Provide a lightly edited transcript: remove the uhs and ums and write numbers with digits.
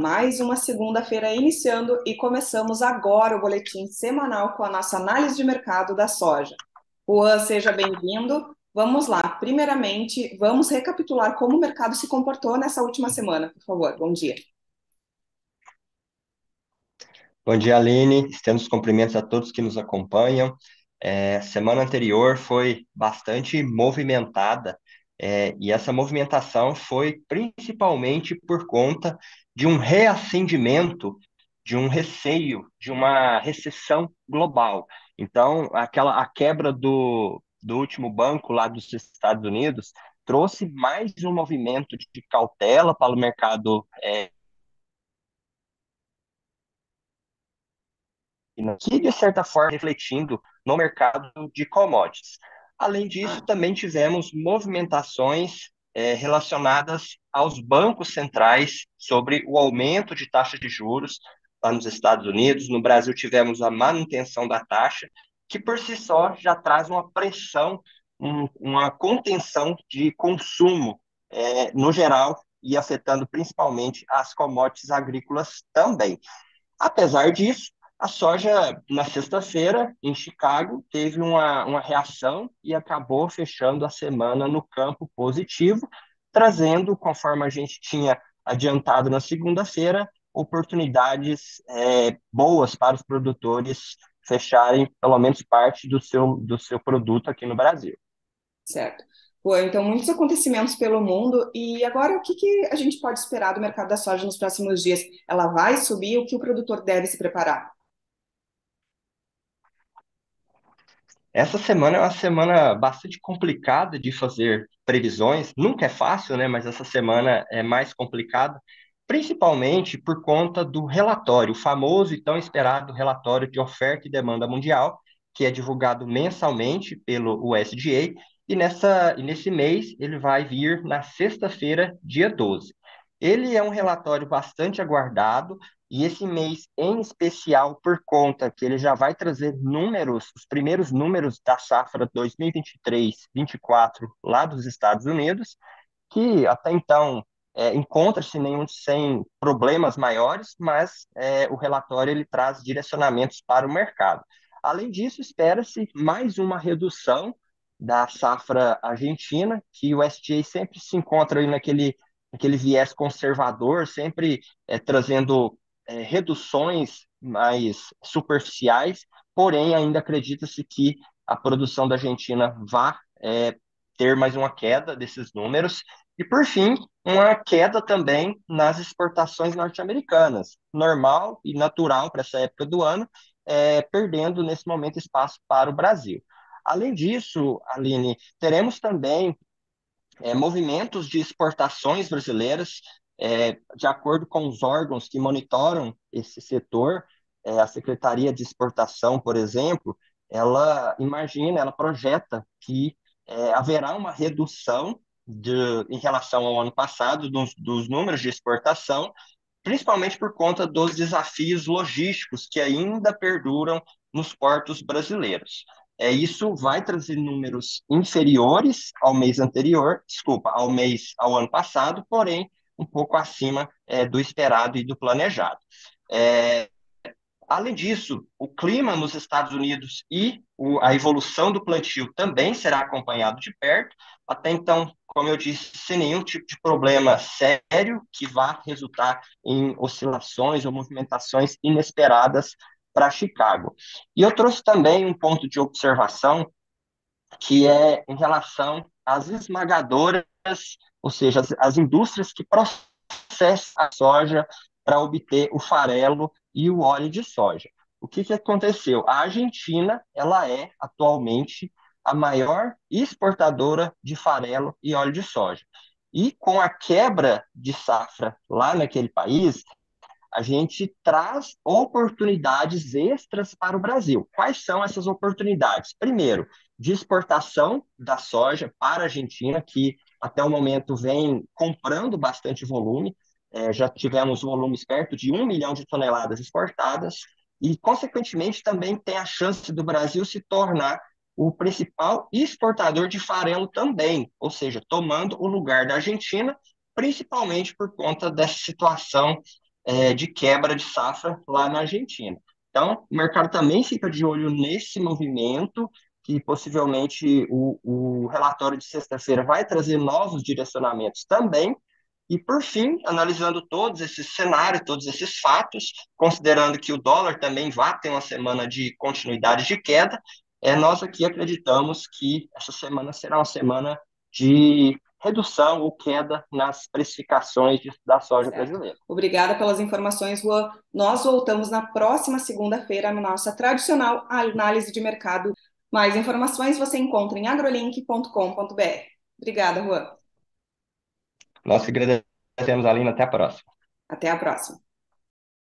Mais uma segunda-feira iniciando e começamos agora o boletim semanal com a nossa análise de mercado da soja. Juan, seja bem-vindo. Vamos lá. Primeiramente, vamos recapitular como o mercado se comportou nessa última semana, por favor. Bom dia. Bom dia, Aline. Estendo os cumprimentos a todos que nos acompanham. Semana anterior foi bastante movimentada, e essa movimentação foi principalmente por conta de um reacendimento, de um receio, de uma recessão global. Então, a quebra do último banco lá dos Estados Unidos trouxe mais um movimento de cautela para o mercado que, de certa forma, refletindo no mercado de commodities. Além disso, também tivemos movimentações relacionadas aos bancos centrais sobre o aumento de taxa de juros lá nos Estados Unidos. No Brasil, tivemos a manutenção da taxa, que por si só já traz uma pressão, uma contenção de consumo no geral e afetando principalmente as commodities agrícolas também. Apesar disso, a soja, na sexta-feira, em Chicago, teve uma reação e acabou fechando a semana no campo positivo, trazendo, conforme a gente tinha adiantado na segunda-feira, oportunidades boas para os produtores fecharem pelo menos parte do seu produto aqui no Brasil. Certo. Juan, então, muitos acontecimentos pelo mundo. E agora, o que que a gente pode esperar do mercado da soja nos próximos dias? Ela vai subir? O que o produtor deve se preparar? Essa semana é uma semana bastante complicada de fazer previsões. Nunca é fácil, né? Mas essa semana é mais complicada, principalmente por conta do relatório, o famoso e tão esperado relatório de oferta e demanda mundial, que é divulgado mensalmente pelo USDA, e nesse mês ele vai vir na sexta-feira, dia 12. Ele é um relatório bastante aguardado, e esse mês em especial, por conta que ele já vai trazer números, os primeiros números da safra 2023-24 lá dos Estados Unidos, que até então encontra-se sem problemas maiores, mas o relatório ele traz direcionamentos para o mercado. Além disso, espera-se mais uma redução da safra argentina, que o SDA sempre se encontra aí naquele viés conservador, sempre trazendo reduções mais superficiais, porém ainda acredita-se que a produção da Argentina vá ter mais uma queda desses números. E, por fim, uma queda também nas exportações norte-americanas, normal e natural para essa época do ano, perdendo nesse momento espaço para o Brasil. Além disso, Aline, teremos também movimentos de exportações brasileiras, de acordo com os órgãos que monitoram esse setor, a Secretaria de Exportação, por exemplo, ela imagina, ela projeta que haverá uma redução em relação ao ano passado dos números de exportação, principalmente por conta dos desafios logísticos que ainda perduram nos portos brasileiros. Isso vai trazer números inferiores ao mês anterior, desculpa, ao ano passado, porém um pouco acima do esperado e do planejado. É, Além disso, o clima nos Estados Unidos e a evolução do plantio também será acompanhado de perto. Até então, como eu disse, sem nenhum tipo de problema sério que vá resultar em oscilações ou movimentações inesperadas para Chicago. E eu trouxe também um ponto de observação que é em relação às esmagadoras, ou seja, as indústrias que processam a soja para obter o farelo e o óleo de soja. O que que aconteceu? A Argentina, ela é atualmente a maior exportadora de farelo e óleo de soja. E com a quebra de safra lá naquele país, a gente traz oportunidades extras para o Brasil. Quais são essas oportunidades? Primeiro, de exportação da soja para a Argentina, que até o momento vem comprando bastante volume. Já tivemos volumes perto de 1 milhão de toneladas exportadas, e, consequentemente, também tem a chance do Brasil se tornar o principal exportador de farelo também, ou seja, tomando o lugar da Argentina, principalmente por conta dessa situação de quebra de safra lá na Argentina. Então, o mercado também fica de olho nesse movimento, que possivelmente o relatório de sexta-feira vai trazer novos direcionamentos também. E, por fim, analisando todos esses cenários, todos esses fatos, considerando que o dólar também vai ter uma semana de continuidade de queda, nós aqui acreditamos que essa semana será uma semana de redução ou queda nas precificações da soja Certo. brasileira. Obrigada pelas informações, Juan. Nós voltamos na próxima segunda-feira na nossa tradicional análise de mercado. Mais informações você encontra em agrolink.com.br. Obrigada, Juan. Nós que agradecemos, Aline, até a próxima. Até a próxima.